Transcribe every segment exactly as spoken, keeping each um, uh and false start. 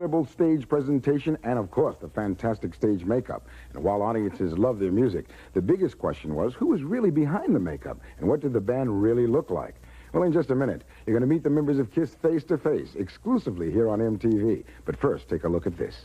Incredible stage presentation and, of course, the fantastic stage makeup. And while audiences love their music, the biggest question was, who was really behind the makeup and what did the band really look like? Well, in just a minute, you're going to meet the members of KISS face to face, exclusively here on M T V. But first, take a look at this.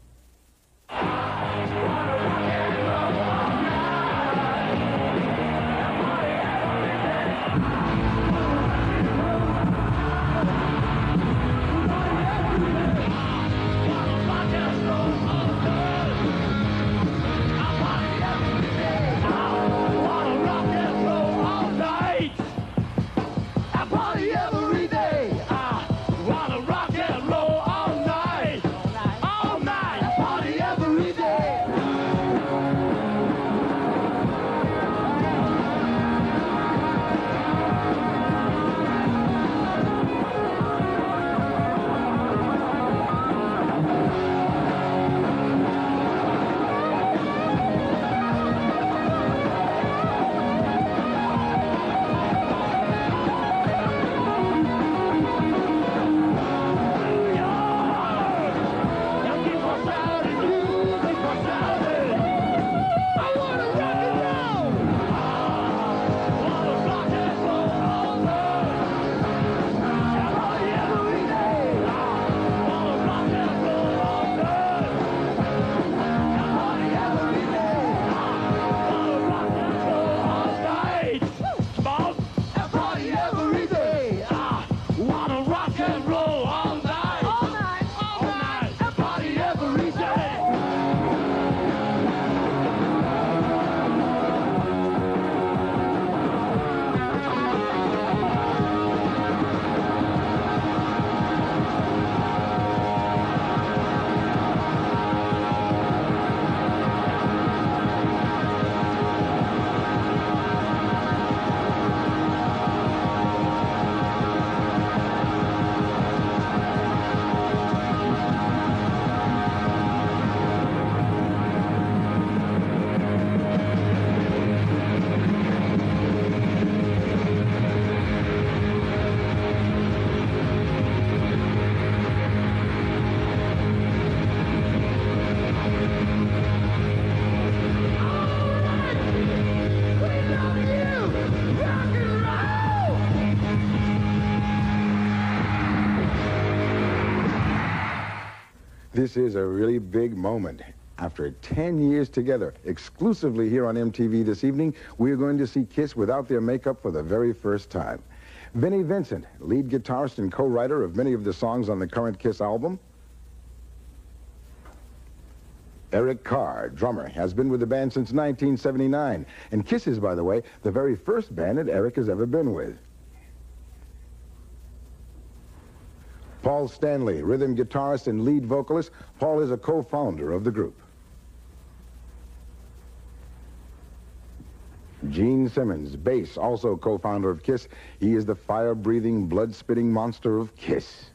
This is a really big moment. After ten years together, exclusively here on M T V this evening, we're going to see KISS without their makeup for the very first time. Vinnie Vincent, lead guitarist and co-writer of many of the songs on the current KISS album. Eric Carr, drummer, has been with the band since nineteen seventy-nine. And KISS is, by the way, the very first band that Eric has ever been with. Paul Stanley, rhythm guitarist and lead vocalist. Paul is a co-founder of the group. Gene Simmons, bass, also co-founder of KISS. He is the fire-breathing, blood-spitting monster of KISS.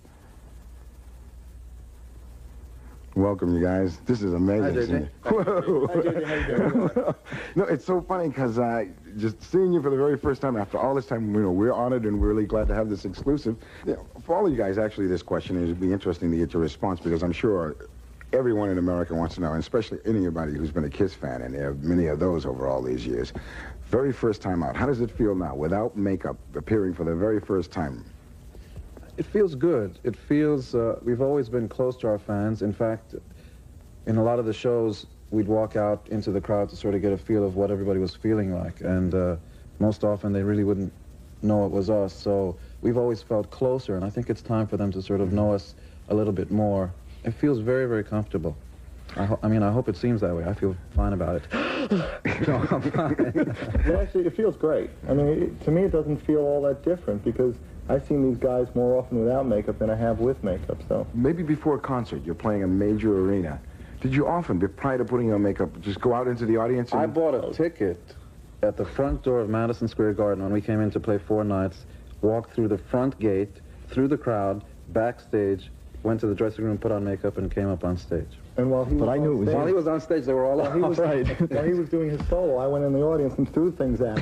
Welcome, you guys. This is amazing. Hi, Whoa. Hi, J J. How you doing? No, it's so funny because uh, just seeing you for the very first time after all this time, you know, we're honored and we're really glad to have this exclusive. You know, for all of you guys, actually, this question is it'd be interesting to get your response because I'm sure everyone in America wants to know, and especially anybody who's been a KISS fan, and there are many of those over all these years. Very first time out. How does it feel now, without makeup, appearing for the very first time? It feels good. It feels, uh, we've always been close to our fans. In fact, in a lot of the shows, we'd walk out into the crowd to sort of get a feel of what everybody was feeling like. And uh, most often, they really wouldn't know it was us. So we've always felt closer, and I think it's time for them to sort of know us a little bit more. It feels very, very comfortable. I, ho I mean, I hope it seems that way. I feel fine about it. No, I'm fine. Well, actually, it feels great. I mean, it, to me, it doesn't feel all that different because I've seen these guys more often without makeup than I have with makeup, so. Maybe before a concert, you're playing a major arena. Did you often, prior to putting on makeup, just go out into the audience and... I bought a ticket at the front door of Madison Square Garden when we came in to play four nights, walked through the front gate, through the crowd, backstage, went to the dressing room, put on makeup, and came up on stage. And while he was but I knew it was while he was on stage, they were all while he was, right. While he was doing his solo, I went in the audience and threw things at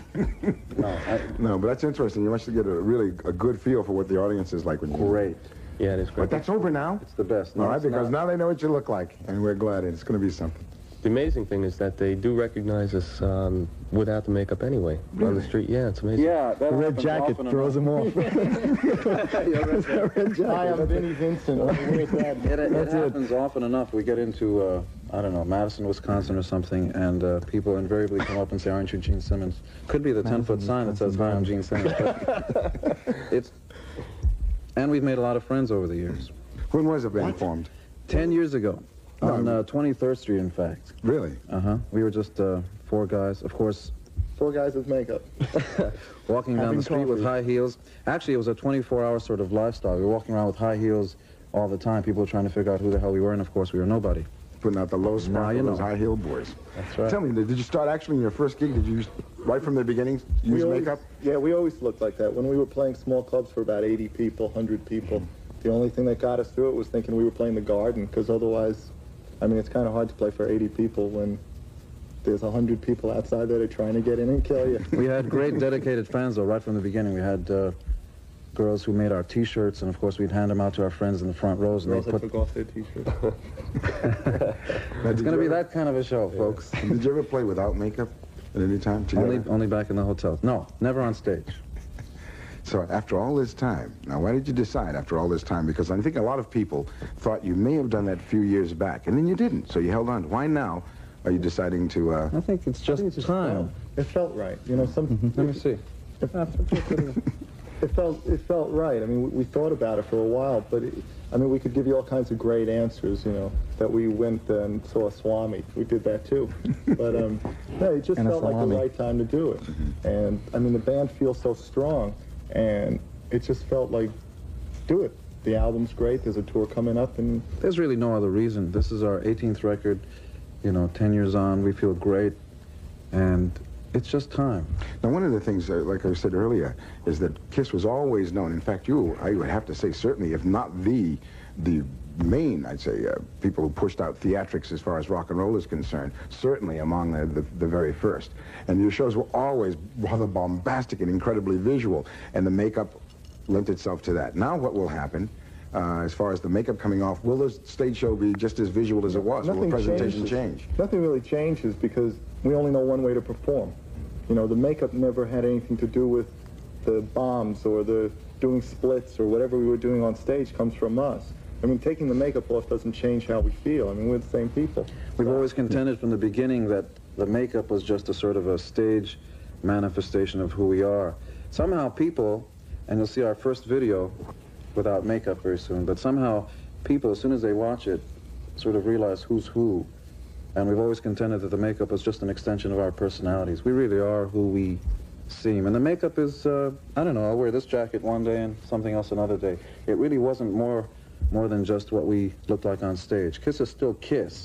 him. no, I, no, but that's interesting. You must get a really a good feel for what the audience is like when you... Great. Yeah, it is great. But that's over now? It's the best. No, All right, it's because not. now they know what you look like, and we're glad it's going to be something. The amazing thing is that they do recognize us um, without the makeup anyway. On the Really? street, yeah, it's amazing. Yeah, that The red happens jacket often throws him off. enough. Hi, I'm Vinnie Vincent. Where's that? It, it happens often enough. We get into, uh, I don't know, Madison, Wisconsin or something, and uh, people invariably come up and say, "Aren't you Gene Simmons?" Could be the ten-foot sign that says, "Hi, I'm Gene Simmons." But it's, and we've made a lot of friends over the years. When was the band formed? Ten years ago, No, on I mean- uh, twenty-third Street, in fact. Really? Uh-huh. We were just uh, four guys, of course, Four guys with makeup. walking down Having the street with coffee. high heels. Actually, it was a twenty-four hour sort of lifestyle. We were walking around with high heels all the time. People were trying to figure out who the hell we were, and of course, we were nobody. Putting out the low spot Now for you those know. high-heel boys. That's right. Tell me, did you start actually in your first gig? Did you, use- right from the beginning, use We always- makeup? Yeah, we always looked like that. When we were playing small clubs for about eighty people, one hundred people, the only thing that got us through it was thinking we were playing the Garden, because otherwise, I mean, it's kind of hard to play for eighty people when there's one hundred people outside that are trying to get in and kill you. We had great dedicated fans, though, right from the beginning. We had uh, girls who made our T-shirts, and of course, we'd hand them out to our friends in the front rows, and Girls they that put... took off their T-shirts. It's going to be that kind of a show, folks. Did you ever play without makeup at any time together? Only, only back in the hotel. No, never on stage. So after all this time, now why did you decide after all this time? Because I think a lot of people thought you may have done that a few years back, and then you didn't, so you held on. Why now are you deciding to... Uh, I think it's just time. It felt right. You know, some... Let me see. It felt it felt right. I mean, we, we thought about it for a while, but it, I mean, we could give you all kinds of great answers. You know, that we went and saw Swami. We did that too. But um, no, it just And a felt like the salami. right time to do it. And I mean, the band feels so strong, and it just felt like, do it. The album's great. There's a tour coming up, and There's really no other reason. This is our eighteenth record, you know, ten years on. We feel great, and it's just time. Now, one of the things, uh, like I said earlier, is that Kiss was always known. In fact, you, I would have to say, certainly, if not the, the main, I'd say, uh, people who pushed out theatrics as far as rock and roll is concerned, certainly among the, the, the very first. And your shows were always rather bombastic and incredibly visual, and the makeup lent itself to that. Now what will happen, uh, as far as the makeup coming off, will the stage show be just as visual as it was? Will the presentation changes. change? Nothing really changes because we only know one way to perform. You know, the makeup never had anything to do with the bombs or the doing splits or whatever we were doing on stage comes from us. I mean, taking the makeup off doesn't change how we feel. I mean, we're the same people. We've always contended from the beginning that the makeup was just a sort of a stage manifestation of who we are. Somehow people, and you'll see our first video without makeup very soon, but somehow people, as soon as they watch it, sort of realize who's who. And we've always contended that the makeup is just an extension of our personalities. We really are who we seem. And the makeup is, uh, I don't know, I'll wear this jacket one day and something else another day. It really wasn't more, more than just what we looked like on stage. Kiss is still Kiss.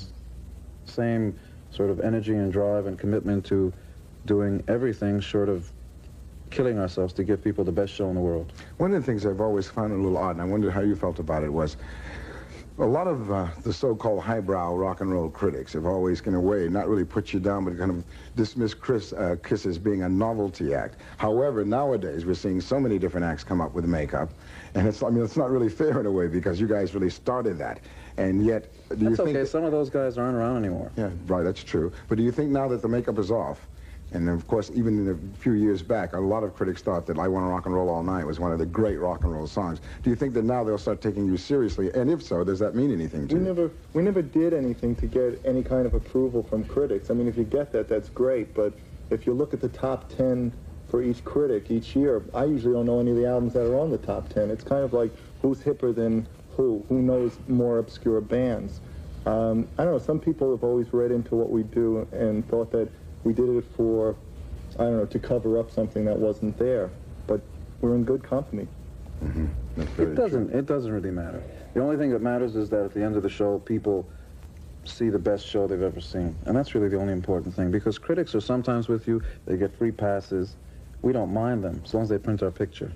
Same sort of energy and drive and commitment to doing everything short of killing ourselves to give people the best show in the world. One of the things I've always found a little odd, and I wondered how you felt about it, was a lot of uh, the so-called highbrow rock and roll critics have always, in a way, not really put you down, but kind of dismissed Chris, uh, Kiss as being a novelty act. However, nowadays, we're seeing so many different acts come up with makeup, and it's, I mean, it's not really fair in a way, because you guys really started that. And yet, do you That's think... okay, some of those guys aren't around anymore. Yeah, right, that's true. But do you think now that the makeup is off, and of course, even in a few years back, a lot of critics thought that I Want to Rock and Roll All Night was one of the great rock and roll songs. Do you think that now they'll start taking you seriously? And if so, does that mean anything to We you? never, we never did anything to get any kind of approval from critics. I mean, if you get that, that's great. But if you look at the top ten for each critic each year, I usually don't know any of the albums that are on the top ten. It's kind of like who's hipper than who? Who knows more obscure bands? Um, I don't know. Some people have always read into what we do and thought that we did it for, I don't know, to cover up something that wasn't there. But we're in good company. Mm-hmm. That's very It doesn't, it doesn't really matter. The only thing that matters is that at the end of the show, people see the best show they've ever seen. And that's really the only important thing, because critics are sometimes with you, they get free passes. We don't mind them, as long as they print our picture.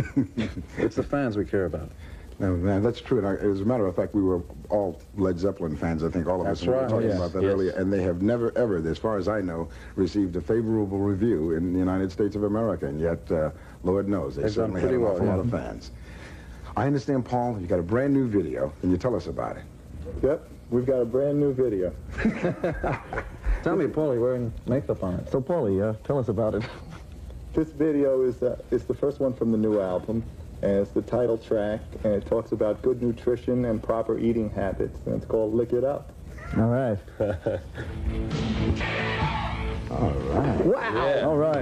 It's the fans we care about. No, man, that's true. And I, as a matter of fact, we were all Led Zeppelin fans, I think all of us. That's and we were right. talking Yes, about that yes. earlier. And they have never, ever, as far as I know, received a favorable review in the United States of America. And yet, uh, Lord knows, they They've done certainly have pretty an well, awful yeah. lot of fans. I understand, Paul, you got a brand new video. Can you tell us about it? Yep, we've got a brand new video. Tell me, Paulie, wearing makeup on it. So, Paulie, uh, tell us about it. This video is uh, is the first one from the new album, and it's the title track, and it talks about good nutrition and proper eating habits, and it's called Lick It Up. All right. All right. Wow. Yeah. All right.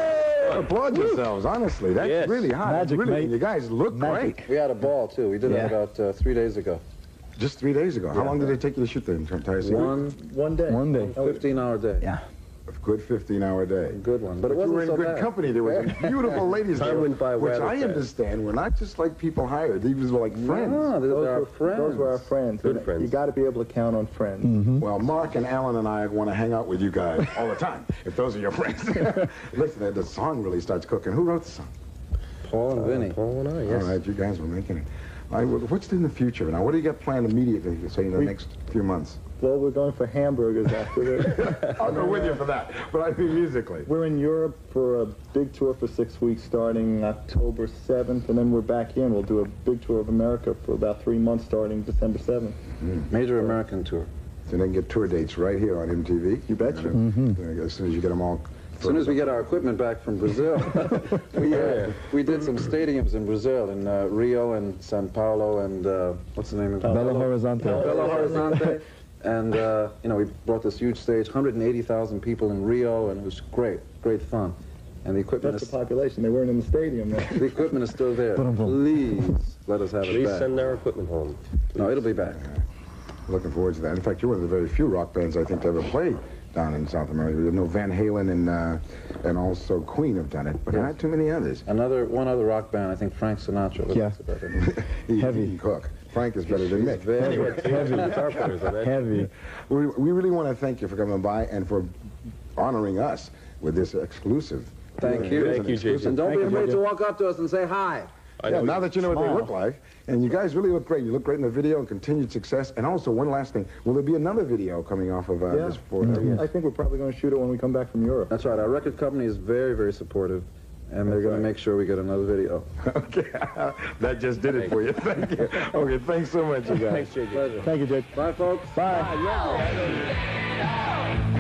Applaud yourselves, honestly. That's Yes. really hot. Magic, really, mate. You guys look Magic. great. We had a ball, too. We did Yeah. it about uh, three days ago. Just three days ago. How long did it take you to shoot the entire series? One One day. One day. fifteen-hour day. Yeah. A good fifteen-hour day. Good one. But, But it you wasn't were in so good bad. company. There were some beautiful ladies Time there, went by which rather I fast. understand were not just like people hired. These were like friends. No, those Those are our were, friends. those were our friends. Good and friends. You got to be able to count on friends. Mm-hmm. Well, Mark and Alan and I want to hang out with you guys all the time, if those are your friends. Listen, the song really starts cooking. Who wrote the song? Paul and Vinny. Paul and I, yes. All right, you guys were making it. All right, well, what's in the future now? What do you got planned immediately, say, in the We- next few months? Well, we're going for hamburgers after this. I'll go with you for that, but I mean musically. We're in Europe for a big tour for six weeks starting October seventh, and then we're back in. We'll do a big tour of America for about three months starting December seventh. Major American tour. So then get tour dates right here on M T V. You betcha. Uh, As soon as you get them all. As soon as we get our equipment back from Brazil, we, uh, we did some stadiums in Brazil, in uh, Rio and Sao Paulo and, uh, what's the name of it? Belo Horizonte. Belo Horizonte. And, uh, you know, we brought this huge stage, one hundred eighty thousand people in Rio, and it was great, great fun. And the equipment That's is, the population. They weren't in the stadium then. the equipment is still there. Ba-dum-bum. Please let us have it Please back. send our equipment home. No, it'll be back. Looking forward to that. In fact, you're one of the very few rock bands I think to ever play down in South America. You know, Van Halen and uh, and also Queen have done it, but Yes. not too many others. Another, one other rock band, I think Frank Sinatra. but Yeah. that's about it. He, Heavy. he can cook. Frank is better than Mick. Very Heavy. Guitar players on that. Heavy. We, we really want to thank you for coming by and for honoring us with this exclusive. Thank you. It's Thank an you, exclusive. Jason. And don't Thank be you, afraid Major. to walk up to us and say hi. I Yeah, know now you- that you know what they Smile. look like, and you guys really look great. You look great in the video, and continued success. And also, one last thing: will there be another video coming off of uh, Yeah. this? For, I think we're probably going to shoot it when we come back from Europe. That's right. Our record company is very, very supportive, and they're That's going right. to make sure we get another video. Okay, that just did it for you. Thank you. Okay, thanks so much, you guys. Thanks, J J. Pleasure. Thank you, Jake. Bye, folks. Bye.